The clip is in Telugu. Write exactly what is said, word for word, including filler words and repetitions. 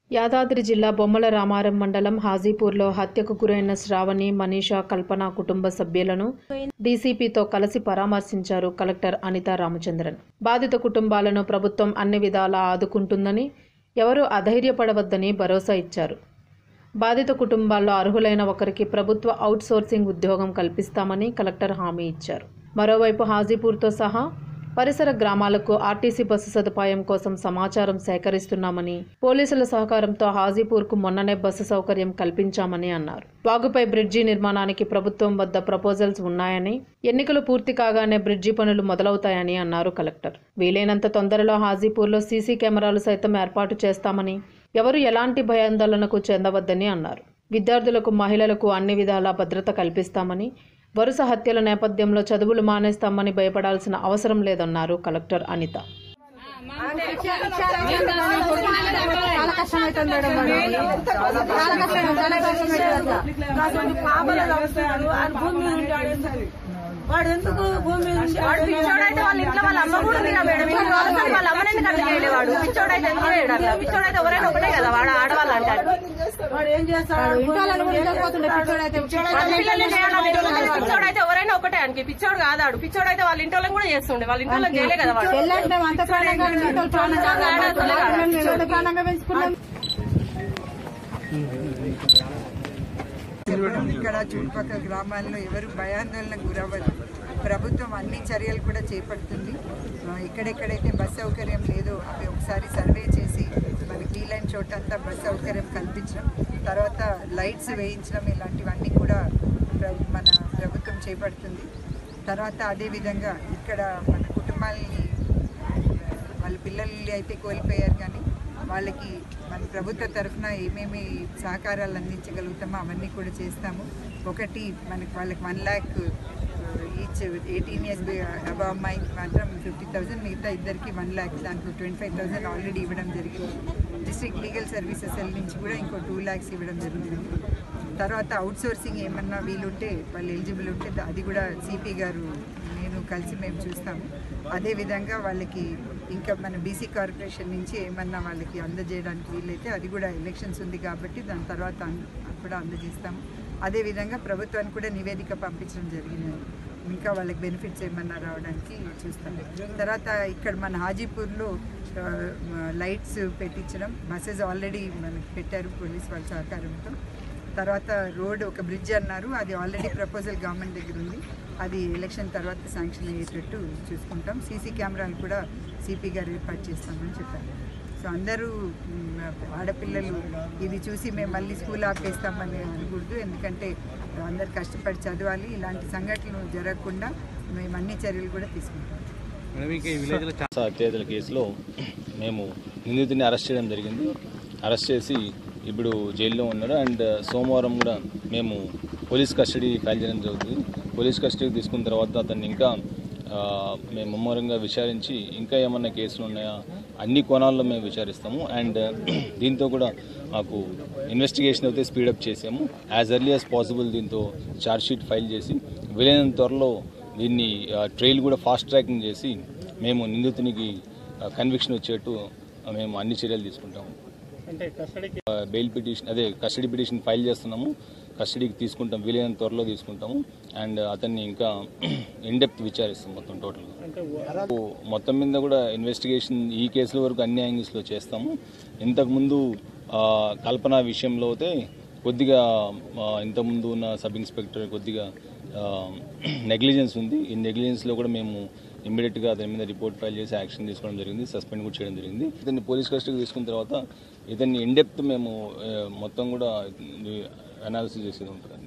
యాదాద్రి జిల్లా బొమ్మల రామారం మండలం హాజీపూర్లో హత్యకు గురైన శ్రావణి, మనీషా, కల్పన కుటుంబ సభ్యులను డీసీపీతో కలిసి పరామర్శించారు కలెక్టర్ అనితా రామచంద్రన్. బాధిత కుటుంబాలను ప్రభుత్వం అన్ని విధాలా ఆదుకుంటుందని, ఎవరూ అధైర్యపడవద్దని భరోసా ఇచ్చారు. బాధిత కుటుంబాల్లో అర్హులైన ఒకరికి ప్రభుత్వ అవుట్ సోర్సింగ్ ఉద్యోగం కల్పిస్తామని కలెక్టర్ హామీ ఇచ్చారు. మరోవైపు హాజీపూర్తో సహా పరిసర గ్రామాలకు ఆర్టీసీ బస్సు సదుపాయం కోసం సమాచారం సేకరిస్తున్నామని, పోలీసుల సహకారంతో హాజీపూర్కు మొన్ననే బస్సు సౌకర్యం కల్పించామని అన్నారు. వాగుపై బ్రిడ్జి నిర్మాణానికి ప్రభుత్వం వద్ద ప్రపోజల్స్ ఉన్నాయని, ఎన్నికలు పూర్తి కాగానే బ్రిడ్జి పనులు మొదలవుతాయని అన్నారు కలెక్టర్. వీలైనంత తొందరలో హాజీపూర్లో సీసీ కెమెరాలు సైతం ఏర్పాటు చేస్తామని, ఎవరు ఎలాంటి భయాందోళనకు చెందవద్దని అన్నారు. విద్యార్థులకు, మహిళలకు అన్ని విధాలా భద్రత కల్పిస్తామని, వరుస హత్యల నేపథ్యంలో చదువులు మానేస్తామని భయపడాల్సిన అవసరం లేదన్నారు కలెక్టర్ అనిత. వాడు ఎందుకు భూమి వాడు పిచ్చోడైతే వాళ్ళ ఇంట్లో వాళ్ళ అమ్మ కూడా ఉంది మేడం. వాళ్ళ అమ్మనే కట్టలేదు. వాడు పిచ్చోడైతే ఎందుకు వేయడం? పిచ్చోడైతే ఎవరైనా ఒకటే కదా, వాడు ఆడవాళ్ళు అంటారు. వాడు ఏం చేస్తాడు? పిచ్చోడైతే ఎవరైనా ఒకటే ఆయనకి. పిచ్చోడు కాదాడు. పిచ్చోడైతే వాళ్ళ ఇంట్లో కూడా చేస్తుండే. వాళ్ళ ఇంట్లో చేయలే కదా వాడు. ఇక్కడ చుట్టుపక్కల గ్రామాల్లో ఎవరు భయాందోళనకు గురవ్వదు. ప్రభుత్వం అన్ని చర్యలు కూడా చేపడుతుంది. ఎక్కడెక్కడైతే బస్ సౌకర్యం లేదో అవి ఒకసారి సర్వే చేసి మనకి వీలైన చోటంతా బస్ సౌకర్యం కల్పించడం, తర్వాత లైట్స్ వేయించడం, ఇలాంటివన్నీ కూడా మన ప్రభుత్వం చేపడుతుంది. తర్వాత అదేవిధంగా ఇక్కడ మన కుటుంబాలని వాళ్ళ పిల్లలు అయితే కోల్పోయారు, కానీ వాళ్ళకి మన ప్రభుత్వ తరఫున ఏమేమి సహకారాలు అందించగలుగుతామో అవన్నీ కూడా చేస్తాము. ఒకటి మనకి వాళ్ళకి one lakh each eighteen years above అమ్మాయికి మాత్రం ఫిఫ్టీ థౌసండ్, మిగతా ఇద్దరికి వన్ ల్యాక్, దాంట్లో ట్వంటీ ఫైవ్ థౌసండ్ ఆల్రెడీ ఇవ్వడం జరిగింది. డిస్ట్రిక్ట్ లీగల్ సర్వీసెస్ నుంచి కూడా ఇంకో టూ ల్యాక్స్ ఇవ్వడం జరుగుతుంది. తర్వాత అవుట్ సోర్సింగ్ ఏమన్నా వీలుంటే, వాళ్ళు ఎలిజిబుల్ ఉంటే అది కూడా సిపి గారు నేను కలిసి మేము చూస్తాము. అదేవిధంగా వాళ్ళకి ఇంకా మన బీసీ కార్పొరేషన్ నుంచి ఏమన్నా వాళ్ళకి అందజేయడానికి వీలైతే అది కూడా ఎలక్షన్స్ ఉంది కాబట్టి దాని తర్వాత కూడా అందజేస్తాము. అదేవిధంగా ప్రభుత్వానికి కూడా నివేదిక పంపించడం జరిగింది. ఇంకా వాళ్ళకి బెనిఫిట్స్ ఏమన్నా రావడానికి చూస్తాము. తర్వాత ఇక్కడ మన హాజీపూర్లో లైట్స్ పెట్టించడం, బస్సెస్ ఆల్రెడీ మనకి పెట్టారు పోలీస్ వాళ్ళ సహకారంతో. తర్వాత రోడ్ ఒక బ్రిడ్జ్ అన్నారు, అది ఆల్రెడీ ప్రపోజల్ గవర్నమెంట్ దగ్గర ఉంది. అది ఎలక్షన్ తర్వాత శాంక్షన్ అయ్యేటట్టు చూసుకుంటాం. సీసీ కెమెరాలు కూడా సిపి గారు ఏర్పాటు చేస్తామని చెప్పారు. సో అందరూ ఆడపిల్లలు ఇది చూసి మేము మళ్ళీ స్కూల్ ఆపేస్తామని అనకూడదు, ఎందుకంటే అందరు కష్టపడి చదవాలి. ఇలాంటి సంఘటనలు జరగకుండా మేము అన్ని చర్యలు కూడా తీసుకుంటాం. హత్యల కేసులో మేము నిందితుడిని అరెస్ట్ చేయడం జరిగింది. అరెస్ట్ చేసి ఇప్పుడు జైల్లో ఉన్నారు. అండ్ సోమవారం కూడా మేము పోలీస్ కస్టడీ ఫైల్ చేయడం జరుగుతుంది. పోలీస్ కస్టడీ తీసుకున్న తర్వాత అతన్ని ఇంకా మేము ముమ్మరంగా విచారించి ఇంకా ఏమన్నా కేసులు ఉన్నాయా అన్ని కోణాల్లో మేము విచారిస్తాము. అండ్ దీంతో కూడా మాకు ఇన్వెస్టిగేషన్ అయితే స్పీడప్ చేసాము. యాజ్ ఎర్లీ యాజ్ పాసిబుల్ దీంతో ఛార్జ్షీట్ ఫైల్ చేసి వీలైనంత త్వరలో దీన్ని ట్రయల్ కూడా ఫాస్ట్ ట్రాకింగ్ చేసి మేము నిందితునికి కన్విక్షన్ వచ్చేట్టు మేము అన్ని చర్యలు తీసుకుంటాము. బెయిల్ పిటిషన్ అదే కస్టడీ పిటిషన్ ఫైల్ చేస్తున్నాము. కస్టడీకి తీసుకుంటాం, వీలైనంత త్వరలో తీసుకుంటాము. అండ్ అతన్ని ఇంకా ఇన్డెప్త్ విచారిస్తాం మొత్తం టోటల్గా. మొత్తం మీద కూడా ఇన్వెస్టిగేషన్ ఈ కేసుల వరకు అన్ని యాంగిల్స్లో చేస్తాము. ఇంతకుముందు కల్పన విషయంలో అయితే కొద్దిగా ఇంతకుముందు ఉన్న సబ్ ఇన్స్పెక్టర్ కొద్దిగా నెగ్లిజెన్స్ ఉంది. ఈ నెగ్లిజెన్స్లో కూడా మేము ఇమ్మీడియట్గా దాని మీద రిపోర్ట్ ఫైల్ చేసి యాక్షన్ తీసుకోవడం జరిగింది, సస్పెండ్ కూడా చేయడం జరిగింది. ఇతన్ని పోలీస్ కస్టడీకి తీసుకున్న తర్వాత ఇతన్ని ఇన్డెప్త్ మేము మొత్తం కూడా అనాలిసిస్ చేసేది ఉంటుంది.